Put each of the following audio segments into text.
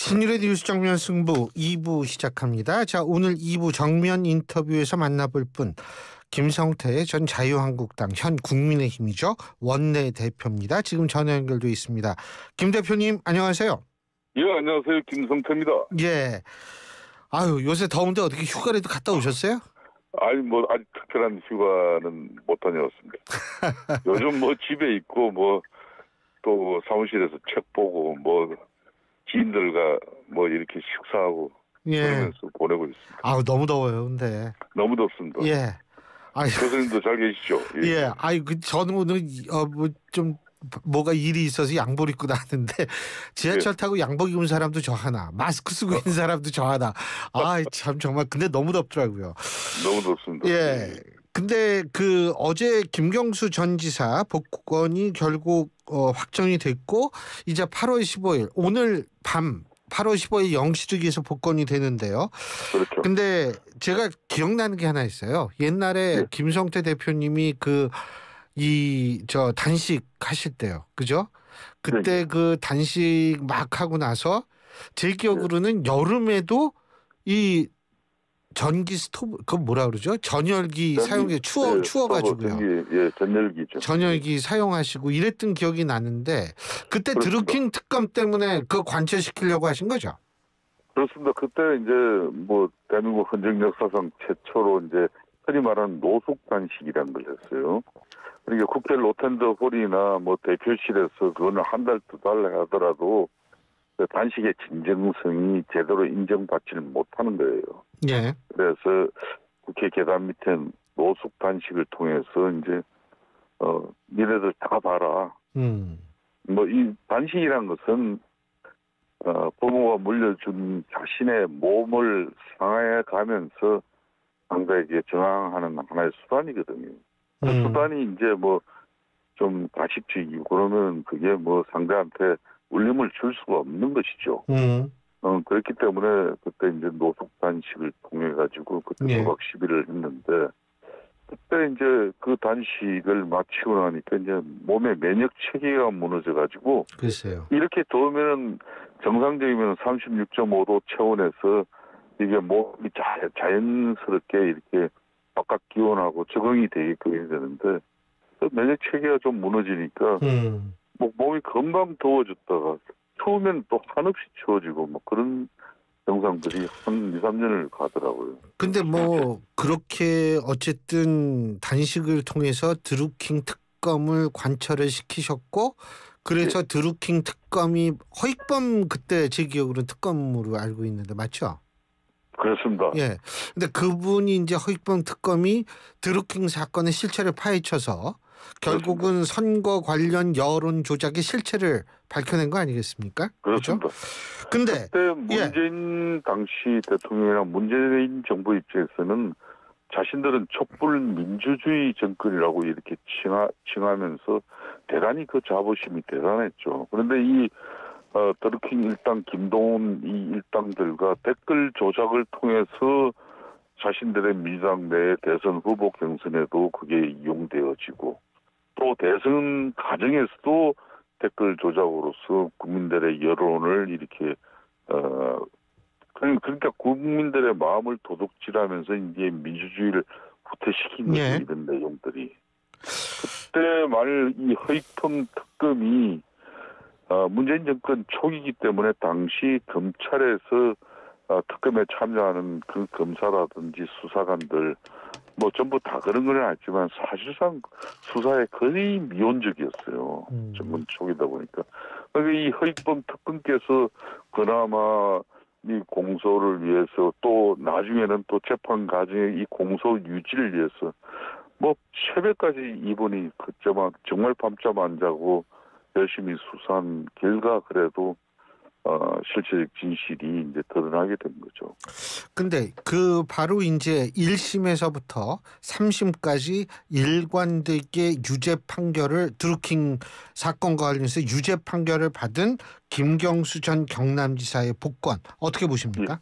신일의 뉴스 정면 승부 2부 시작합니다. 자, 오늘 2부 정면 인터뷰에서 만나볼 분 김성태 전 자유한국당 현 국민의힘이죠. 원내대표입니다. 지금 전화 연결돼 있습니다. 김 대표님 안녕하세요. 예, 안녕하세요. 김성태입니다. 예. 아유, 요새 더운데 어떻게 휴가라도 갔다 오셨어요? 아니 아직 특별한 휴가는 못 다녀왔습니다. 요즘 집에 있고 또 사무실에서 책 보고 지인들과 이렇게 식사하고 그러면서 보내고 있습니다. 아우, 너무 더워요, 근데. 너무 덥습니다. 예. 아유. 교수님도 잘 계시죠? 예. 예. 아유, 저는 오늘 좀 뭐가 일이 있어서 양복 입고 나왔는데 지하철 타고 양복 입은 사람도 저 하나, 마스크 쓰고 있는 사람도 저 하나. 아, 참 정말 근데 너무 덥더라고요. 너무 덥습니다. 예. 근데 어제 김경수 전 지사 복권이 결국 확정이 됐고 이제 8월 15일 오늘 밤 8월 15일 0시쯤에서 복권이 되는데요. 그렇죠. 근데 제가 기억나는 게 하나 있어요. 옛날에 김성태 대표님이 단식 하실 때요. 그죠? 그때 그 단식 막 하고 나서 제 기억으로는 여름에도 이 전기 스토브 뭐라 그러죠? 전열기 사용해 추워가지고요. 전열기죠. 전열기 사용하시고 이랬던 기억이 나는데 그때 그렇습니다. 드루킹 특검 때문에 관철시키려고 하신 거죠? 그렇습니다. 그때 이제 대한민국 헌정 역사상 최초로 이제 흔히 말하는 노숙 단식이라는 걸 했어요. 그러니까 국회 로텐더 홀이나 대표실에서 그거는 한 달, 두 달 하더라도 그 단식의 진정성이 제대로 인정받지는 못하는 거예요. 예. 그래서 국회 계단 밑에 노숙 단식을 통해서 이제 니네들 다 봐라. 이 단식이란 것은 부모가 물려준 자신의 몸을 상해 가면서 상대에게 저항하는 하나의 수단이거든요. 그 수단이 이제 좀 가식적이고 그러면 그게 상대한테 울림을 줄 수가 없는 것이죠. 그렇기 때문에 그때 이제 노숙 단식을 통해 가지고 그때 노박 시비를 했는데 그때 이제 그 단식을 마치고 나니까 이제 몸의 면역 체계가 무너져 가지고 글쎄요. 이렇게 더우면 정상적이면 36.5도 체온에서 이게 몸이 자연스럽게 이렇게 바깥 기온하고 적응이 되게끔 해야 되는데 면역 체계가 좀 무너지니까 몸이 금방 더워졌다가 추우면 또 한없이 추워지고 그런 증상들이 한 2, 3년을 가더라고요. 근데 그렇게 어쨌든 단식을 통해서 드루킹 특검을 관철을 시키셨고 그래서 드루킹 특검이 허익범 그때 제 기억으로는 특검으로 알고 있는데 맞죠? 그렇습니다. 예. 근데 그분이 이제 허익범 특검이 드루킹 사건의 실체를 파헤쳐서 결국은 선거 관련 여론 조작의 실체를 밝혀낸 거 아니겠습니까? 그렇습니다. 근데 그때 문재인 당시 대통령이랑 문재인 정부 입장에서는 자신들은 촛불 민주주의 정권이라고 이렇게 칭하면서 대단히 그 자부심이 대단했죠. 그런데 이 드루킹 일당, 김동훈 이 일당들과 댓글 조작을 통해서 자신들의 민주당 내 대선 후보 경선에도 그게 이용되어지고 또 대선 과정에서도 댓글 조작으로서 국민들의 여론을 이렇게 그러니까 국민들의 마음을 도둑질하면서 이제 민주주의를 후퇴시킨 거죠. 이런 내용들이. 그때 말 이 허익범 특검이 문재인 정권 초기이기 때문에 당시 검찰에서 특검에 참여하는 그 검사라든지 수사관들 전부 다 그런 건 아니지만 사실상 수사에 거의 미온적이었어요. 정권 초기다 보니까. 그러니까 이 허익범 특검께서 그나마 이 공소를 위해서 또 나중에는 또 재판 과정에 이 공소 유지를 위해서 새벽까지 이분이 정말 밤잠 안 자고 열심히 수사한 결과 그래도 실체적 진실이 이제 드러나게 된 거죠. 근데 바로 이제 1심에서부터 3심까지 일관되게 유죄 판결을 드루킹 사건과 관련해서 유죄 판결을 받은 김경수 전 경남지사의 복권 어떻게 보십니까?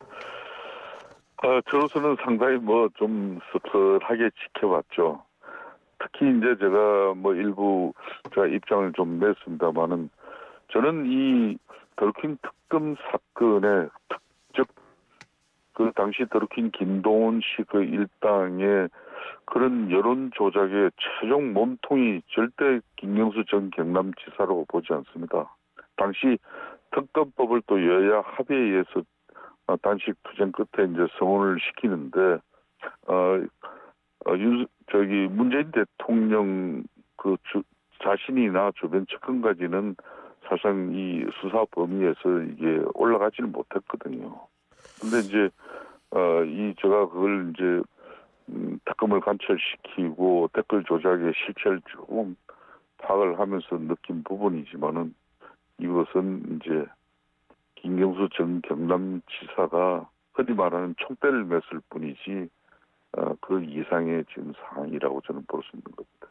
저로서는 상당히 좀 씁쓸하게 지켜봤죠. 특히 이제 제가 일부 제가 입장을 좀 냈습니다만은 저는 이 드루킹 특검 사건의 즉 그 당시 드루킹 김동훈 씨 그 일당의 그런 여론 조작의 최종 몸통이 절대 김경수 전 경남지사라고 보지 않습니다. 당시 특검법을 또 여야 합의에 의해서 단식 투쟁 끝에 이제 성원을 시키는데 문재인 대통령 자신이나 주변 측근까지는 사실상 이 수사 범위에서 이게 올라가지는 못했거든요. 근데 이제 제가 그걸 이제 특검을 관철시키고 댓글 조작의 실체를 조금 파악을 하면서 느낀 부분이지만은 이것은 이제 김경수 전 경남지사가 흔히 말하는 총대를 맸을 뿐이지 그 이상의 지금 상황이라고 저는 볼 수 있는 겁니다.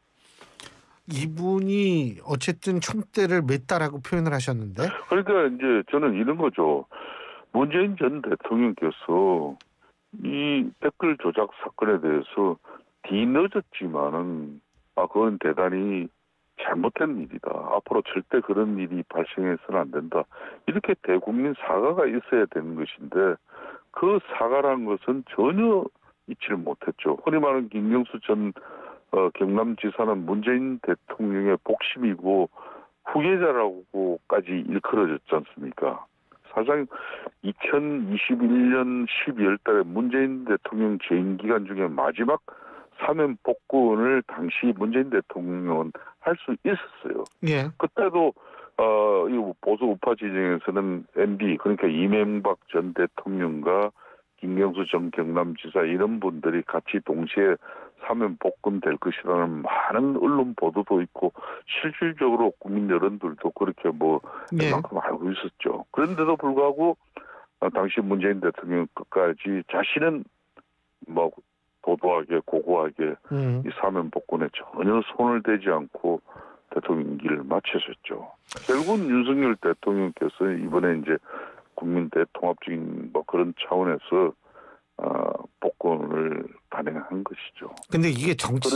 이분이 어쨌든 총대를 맸다라고 표현을 하셨는데, 그러니까 이제 저는 이런 거죠. 문재인 전 대통령께서 이 댓글 조작 사건에 대해서 뒤늦었지만은 그건 대단히 잘못된 일이다. 앞으로 절대 그런 일이 발생해서는 안 된다. 이렇게 대국민 사과가 있어야 되는 것인데 그 사과라는 것은 전혀 있지를 못했죠. 흔히 말하는 김경수 전 경남지사는 문재인 대통령의 복심이고 후계자라고까지 일컬어졌지 않습니까? 사실상 2021년 12월 달에 문재인 대통령 재임 기간 중에 마지막 사면 복권을 당시 문재인 대통령은 할 수 있었어요. 예. 그때도 이 보수 우파 진영에서는 MB 그러니까 이명박 전 대통령과 김경수 전 경남지사 이런 분들이 같이 동시에 사면 복권될 것이라는 많은 언론 보도도 있고 실질적으로 국민 여론들도 그렇게 웬만큼 알고 있었죠. 그런데도 불구하고 당시 문재인 대통령 끝까지 자신은 도도하게 고고하게 이 사면 복권에 전혀 손을 대지 않고 대통령 임기를 마치셨죠. 결국은 윤석열 대통령께서 이번에 이제 국민 대통합적인 그런 차원에서 복권을 단행한 것이죠. 근데 이게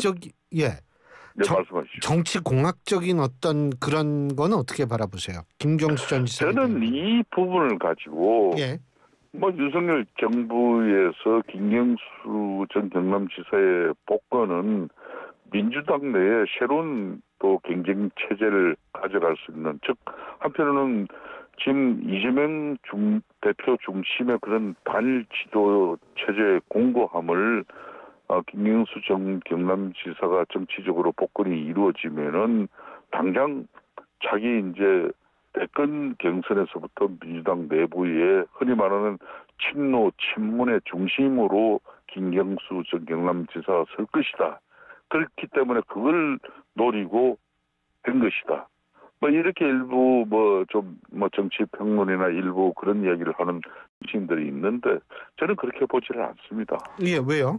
말씀하시죠. 정치 공학적인 어떤 그런 거는 어떻게 바라보세요? 김경수 전 지사. 저는 이 부분을 가지고 윤석열 정부에서 김경수 전 경남지사의 복권은 민주당 내에 새로운 또 경쟁 체제를 가져갈 수 있는, 즉 한편으로는 지금 이재명 대표 중심의 그런 단일 지도 체제의 공고함을 김경수 전 경남지사가 정치적으로 복권이 이루어지면은 당장 자기 이제 대권 경선에서부터 민주당 내부에 흔히 말하는 친노 친문의 중심으로 김경수 전 경남지사가 설 것이다. 그렇기 때문에 그걸 노리고 된 것이다. 이렇게 일부 정치 평론이나 일부 그런 이야기를 하는 정치인들이 있는데 저는 그렇게 보지를 않습니다. 예, 왜요?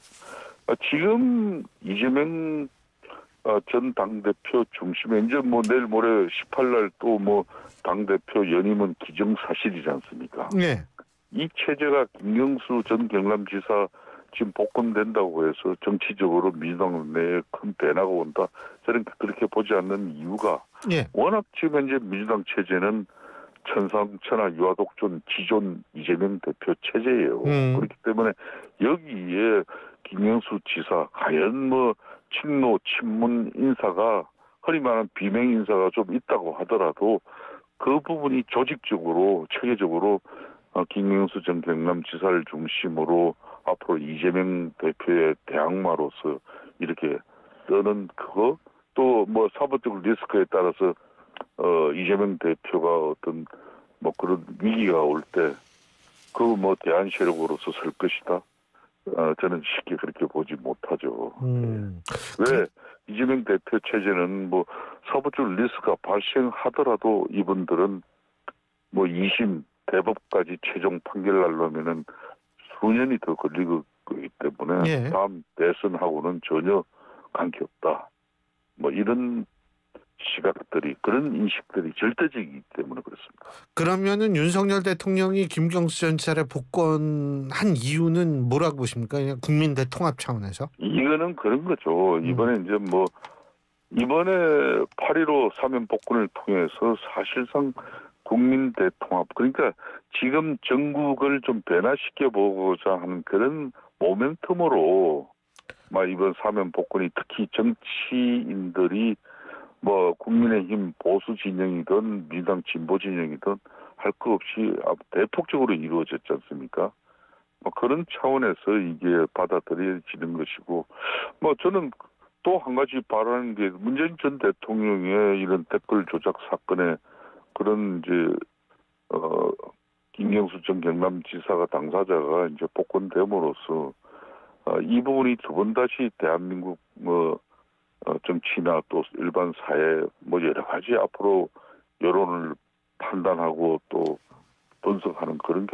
지금 이재명 전 당대표 중심에 이제 내일 모레 18날 또 당대표 연임은 기정사실이지 않습니까? 네. 이 체제가 김경수 전 경남지사 지금 복권된다고 해서 정치적으로 민주당 내에 큰 변화가 온다. 저는 그렇게 보지 않는 이유가 워낙 지금 현재 민주당 체제는 천상천하 유아독존 지존 이재명 대표 체제예요. 그렇기 때문에 여기에 김경수 지사 과연 친노 친문 인사가 흔히 말하는 비명 인사가 좀 있다고 하더라도 그 부분이 조직적으로 체계적으로 김경수 전 경남지사를 중심으로 앞으로 이재명 대표의 대항마로서 이렇게 뜨는 그거 또 사법적 리스크에 따라서 이재명 대표가 어떤 그런 위기가 올 때 대안 세력으로서 설 것이다. 저는 쉽게 그렇게 보지 못하죠. 왜 이재명 대표 체제는 사법적 리스크가 발생하더라도 이분들은 2심 대법까지 최종 판결 날려면은 수년이 더 걸리기 때문에 다음 대선하고는 전혀 관계없다. 이런 시각들이 그런 인식들이 절대적이기 때문에 그렇습니다. 그러면은 윤석열 대통령이 김경수 전 지사를 복권한 이유는 뭐라고 보십니까? 그냥 국민 대통합 차원에서? 이거는 그런 거죠. 이번에 이제 이번에 8.15 사면 복권을 통해서 사실상 국민 대통합, 그러니까 지금 전국을 좀 변화시켜 보고자 하는 그런 모멘텀으로 막 이번 사면 복권이 특히 정치인들이 뭐 국민의힘 보수 진영이든 민주당 진보 진영이든 할 거 없이 대폭적으로 이루어졌지 않습니까? 뭐 그런 차원에서 이게 받아들여지는 것이고, 뭐 저는 또 한 가지 바라는 게 문재인 전 대통령의 이런 댓글 조작 사건에 그런 이제 김경수 전 경남지사가 당사자가 이제 복권됨으로써 이 부분이 두 번 다시 대한민국 정치나 또 일반 사회 뭐 여러 가지 앞으로 여론을 판단하고 또 분석하는 그런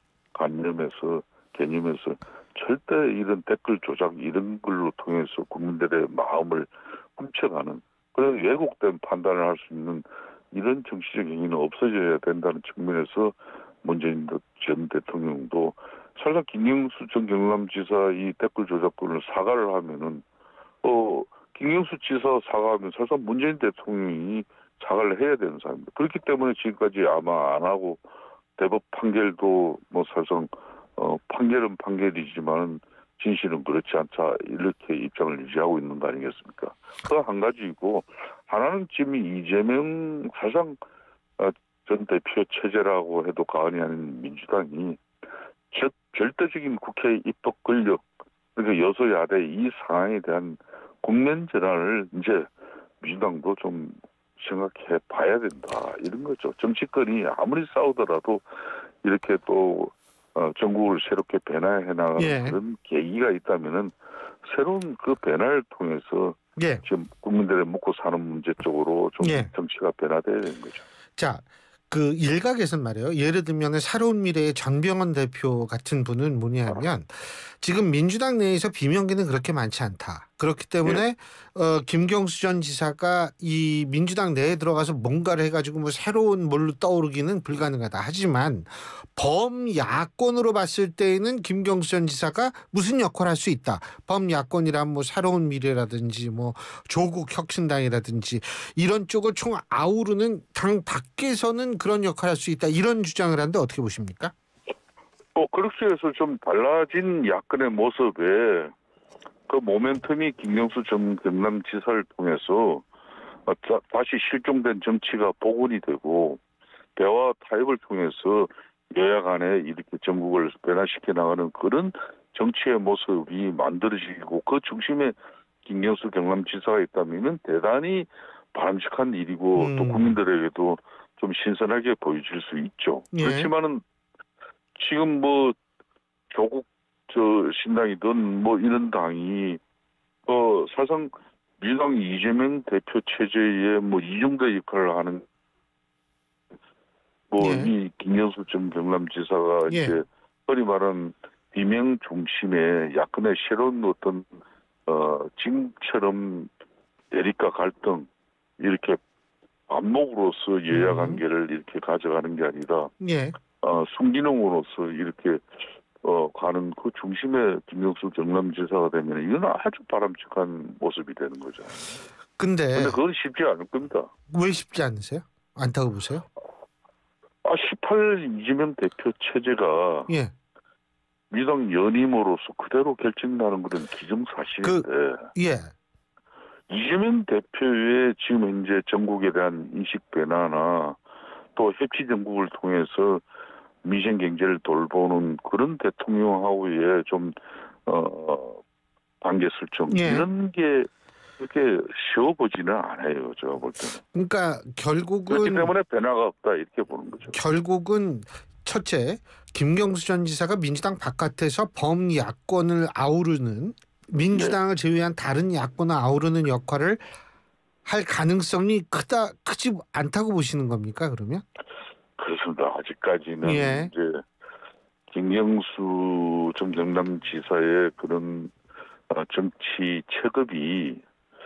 개념에서 절대 이런 댓글 조작 이런 걸로 통해서 국민들의 마음을 훔쳐가는 그런 왜곡된 판단을 할 수 있는 이런 정치적 행위는 없어져야 된다는 측면에서 문재인 전 대통령도 설사 김경수 전 경남지사 이 댓글 조작권을 사과를 하면은 김경수 지사 사과하면 설사 문재인 대통령이 사과를 해야 되는 사람입니다. 그렇기 때문에 지금까지 아마 안 하고 대법 판결도 뭐 사실상 판결은 판결이지만 진실은 그렇지 않다 이렇게 입장을 유지하고 있는 거 아니겠습니까? 그 한 가지이고 하나는 지금 이재명 사상 전 대표 체제라고 해도 과언이 아닌 민주당이 절대적인 국회 입법 권력 그러니까 여소야대 이 상황에 대한 국면 전환을 이제 민주당도 좀 생각해 봐야 된다 이런 거죠. 정치권이 아무리 싸우더라도 이렇게 또 전국을 새롭게 변화해 나가는 예. 그런 계기가 있다면은 새로운 그 변화를 통해서 예. 지금 국민들의 먹고 사는 문제 쪽으로 좀 예. 정치가 변화돼야 되는 거죠. 자, 그 일각에서는 말이에요. 예를 들면 새로운 미래의 전병헌 대표 같은 분은 뭐냐면 지금 민주당 내에서 비명계는 그렇게 많지 않다. 그렇기 때문에 김경수 전 지사가 이 민주당 내에 들어가서 뭔가를 해가지고 뭐 새로운 뭘로 떠오르기는 불가능하다. 하지만 범야권으로 봤을 때에는 김경수 전 지사가 무슨 역할을 할 수 있다. 범야권이란 뭐 새로운 미래라든지 뭐 조국 혁신당이라든지 이런 쪽을 총 아우르는 당 밖에서는 그런 역할을 할 수 있다. 이런 주장을 하는데 어떻게 보십니까? 그렇게 해서 좀 달라진 야권의 모습에 그 모멘텀이 김경수 전 경남지사를 통해서 다시 실종된 정치가 복원이 되고 대화 타협을 통해서 여야 간에 이렇게 전국을 변화시켜 나가는 그런 정치의 모습이 만들어지고 그 중심에 김경수 경남지사가 있다면 대단히 바람직한 일이고 또 국민들에게도 좀 신선하게 보여질 수 있죠. 예. 그렇지만은 지금 뭐 조국 신당이든 뭐 이런 당이 사실상 민주당 이재명 대표 체제에 뭐 이중대 역할을 하는 이 김경수 전 경남지사가 예. 이제 흔히 말하는 비명 중심의 야권의 새로운 어떤 지금처럼 대립과 갈등 이렇게 안목으로서 여야 관계를 이렇게 가져가는 게 아니라 예. 순기능으로서 이렇게 가는 그 중심에 김경수 경남지사가 되면 이건 아주 바람직한 모습이 되는 거죠. 근데 그건 쉽지 않을 겁니다. 왜 쉽지 않으세요? 않다고 보세요? 18 이재명 대표 체제가 예. 민주당 연임으로서 그대로 결정나는 것은 기정사실인데 예. 이재명 대표의 지금 현재 전국에 대한 인식 변화나 또 협치 정국을 통해서 민생 경제를 돌보는 그런 대통령하고의 좀 관계 설정 이런 게 그렇게 쉬워 보지는 않아요. 제가 볼 때는. 그러니까 결국은 그렇기 때문에 변화가 없다 이렇게 보는 거죠. 결국은 첫째 김경수 전 지사가 민주당 바깥에서 범야권을 아우르는 민주당을 제외한 다른 야권을 아우르는 역할을 할 가능성이 크지 않다고 보시는 겁니까? 그러면? 그렇습니다. 아직까지는 예. 이제 김경수 전 경남지사의 그런 정치 체급이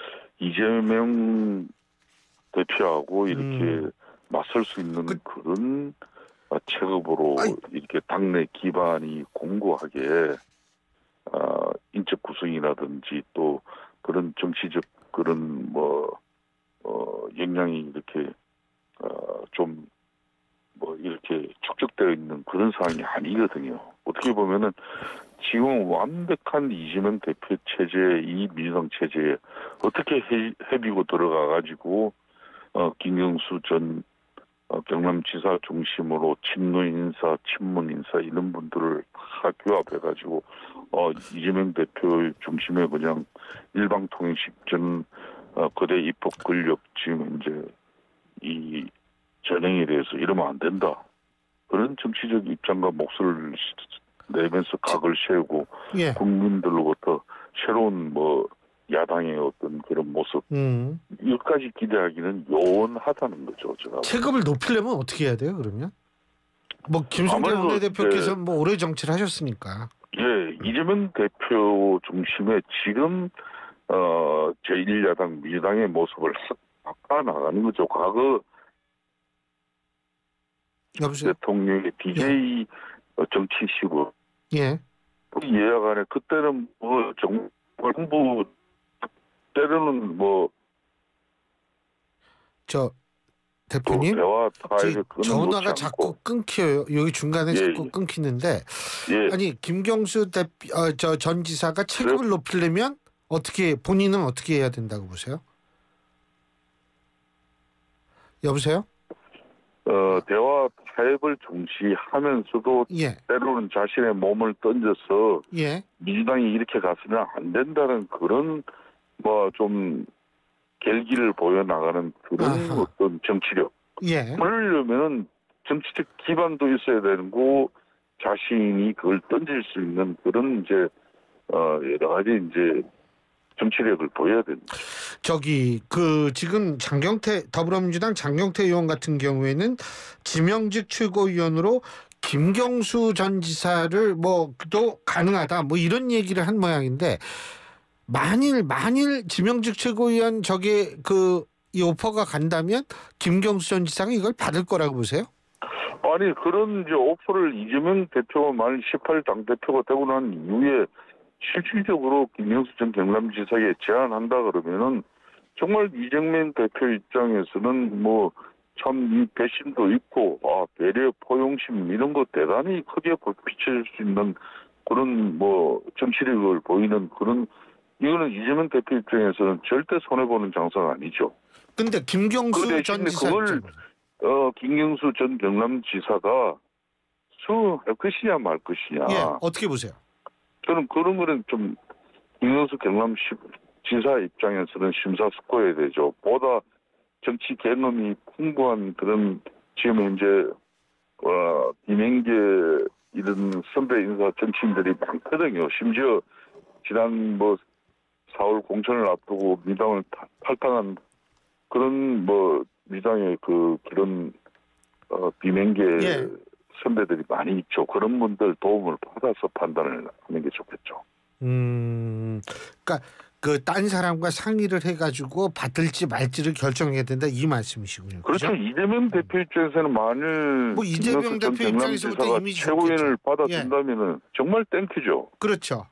이재명 대표하고 이렇게 맞설 수 있는 그런 체급으로 이렇게 당내 기반이 공고하게 인적 구성이라든지 또 그런 정치적 그런 영향이 이렇게 좀 이렇게 축적되어 있는 그런 상황이 아니거든요. 어떻게 보면은 지금 완벽한 이재명 대표 체제, 이 민주당 체제에 어떻게 헤비고 들어가가지고 김경수 전 경남지사 중심으로 친노 인사, 친문 인사 이런 분들을 다 규합해가지고 이재명 대표 중심에 그냥 일방통행식 전 거대 입법 권력 지금 이제 이 전행에 대해서 이러면 안 된다. 그런 정치적 입장과 목소리를 내면서 각을 세우고 예. 국민들로부터 새로운 야당의 어떤 그런 모습 여기까지 기대하기는 요원하다는 거죠. 제가 체급을 높이려면 어떻게 해야 돼요? 그러면 김성태 원내대표께서 오래 정치를 하셨으니까. 예, 이재명 대표 중심에 지금 제1야당 민주당의 모습을 바꿔 나가는 거죠. 과거 여보세요? 대통령의 DJ 정치식으로 예. 예약안에 그때는 정말 홍보 때로는 대표님, 대화 타협을 전화가 자꾸 끊겨요. 여기 중간에 자꾸 끊기는데 아니 김경수 전 지사가 체급을 높이려면 본인은 어떻게 해야 된다고 보세요? 여보세요? 대화 타협을 중시하면서도 때로는 자신의 몸을 던져서 민주당이 이렇게 가서는 안 된다는 그런 좀 결기를 보여나가는 그런 어떤 정치력. 그러려면 정치적 기반도 있어야 되고 자신이 그걸 던질 수 있는 그런 이제 여러 가지 이제 정치력을 보여야 됩니다. 지금 더불어민주당 장경태 의원 같은 경우에는 지명직 최고위원으로 김경수 전 지사를 또 가능하다 이런 얘기를 한 모양인데 만일 지명직 최고위원 이 오퍼가 간다면 김경수 전 지사가 이걸 받을 거라고 보세요? 아니 그런 이제 오퍼를 이재명 대표가 만일 18일 당대표가 되고 난 이후에 실질적으로 김경수 전 경남지사에 제안한다 그러면은 정말 이재명 대표 입장에서는 참 이 배심도 있고 배려 포용심 이런 거 대단히 크게 비춰질 수 있는 그런 정치력을 보이는 그런 이거는 이재명 대표 입장에서는 절대 손해 보는 장사가 아니죠. 근데 김경수 전 지사 김경수 전 경남지사가 수할 것이냐 말 것이냐. 어떻게 보세요? 저는 그런 거는 좀 김경수 경남지사 입장에서는 심사숙고해야 되죠. 보다 정치 경험이 풍부한 그런 지금 현재 비명계 이런 선배 인사 정치인들이 많거든요. 심지어 지난 4월 공천을 앞두고 민당을 탈당한 그런 민당의 그런 비명계 선배들이 많이 있죠. 그런 분들 도움을 받아서 판단을 하는 게 좋겠죠. 그러니까 딴 사람과 상의를 해가지고 받을지 말지를 결정해야 된다 이 말씀이시군요. 그렇죠. 이재명 대표 입장에서는 만일 이재명 대표 입장에서부터 이미 최고위원을 받아준다면은 정말 땡큐죠. 그렇죠.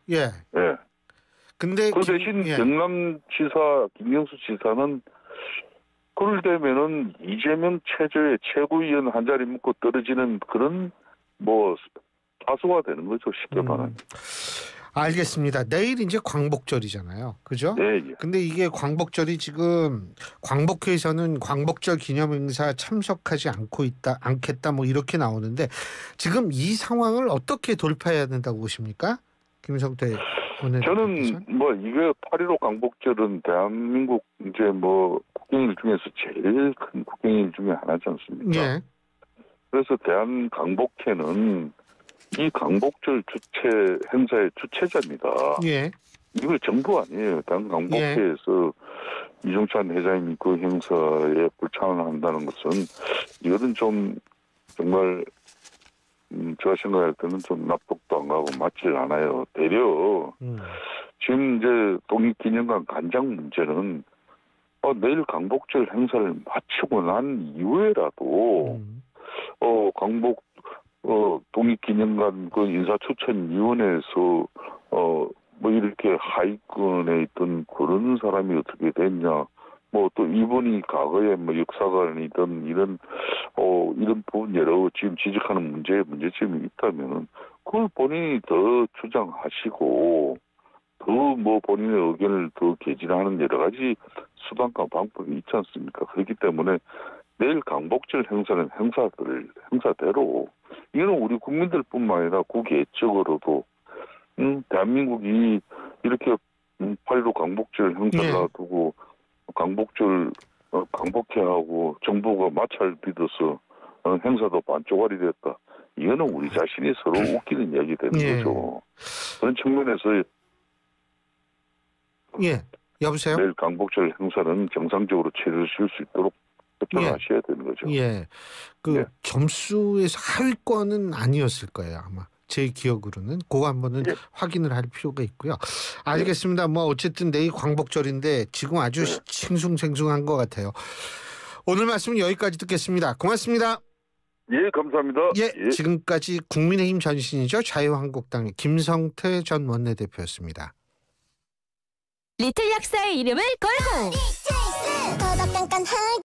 근데 그 대신 경남지사 김경수 지사는 그럴 때면은 이재명 체제의 최고위원 한 자리 묶고 떨어지는 그런 다수가 되는 거죠. 쉽게 말하면. 알겠습니다. 내일 이제 광복절이잖아요. 그죠? 근데 이게 광복절이 지금 광복회에서는 광복절 기념행사 참석하지 않겠다 이렇게 나오는데 지금 이 상황을 어떻게 돌파해야 된다고 보십니까? 김성태 저는 이게 8.15 광복절은 대한민국 이제 국경일 중에서 제일 큰 국경일 중에 하나지 않습니까? 그래서 대한광복회는 이 광복절 행사의 주최자입니다. 이거 정부 아니에요. 대한광복회에서 이종찬 회장님이 그 행사에 불참을 한다는 것은 이거는 좀 정말 제가 생각할 때는 좀 납득도 안 가고 맞질 않아요. 되려 지금 이제 독립기념관 간장 문제는 내일 광복절 행사를 마치고 난 이후에라도 광복 독립기념관 인사추천위원회에서 이렇게 하위권에 있던 그런 사람이 어떻게 됐냐 뭐 또 이분이 과거에 뭐 역사관이든 이런 부분 여러 지금 지적하는 문제점이 있다면은 그걸 본인이 더 주장하시고 더 뭐 본인의 의견을 더 개진하는 여러 가지 수단과 방법이 있지 않습니까? 그렇기 때문에 내일 강복절 행사는 행사대로 이거는 우리 국민들뿐만 아니라 국외적으로도 대한민국이 이렇게 8.15 강복절 행사를 놔두고 강복절 강복해 하고 정부가 마찰 빚어서 행사도 반쪽알이 됐다. 이거는 우리 자신이 서로 웃기는 이야기 되는 거죠. 그런 측면에서 여보세요? 내일 강복절 행사는 정상적으로 치러질 수 있도록 협조하셔야 되는 거죠. 점수에서 하위권은 아니었을 거예요, 아마. 제 기억으로는 그거 한번은 확인을 할 필요가 있고요. 알겠습니다. 뭐 어쨌든 내일 광복절인데 지금 아주 싱숭생숭한 것 같아요. 오늘 말씀은 여기까지 듣겠습니다. 고맙습니다. 예, 감사합니다. 지금까지 국민의힘 전신이죠. 자유한국당의 김성태 전 원내대표였습니다. 리틀 약사의 이름을 걸고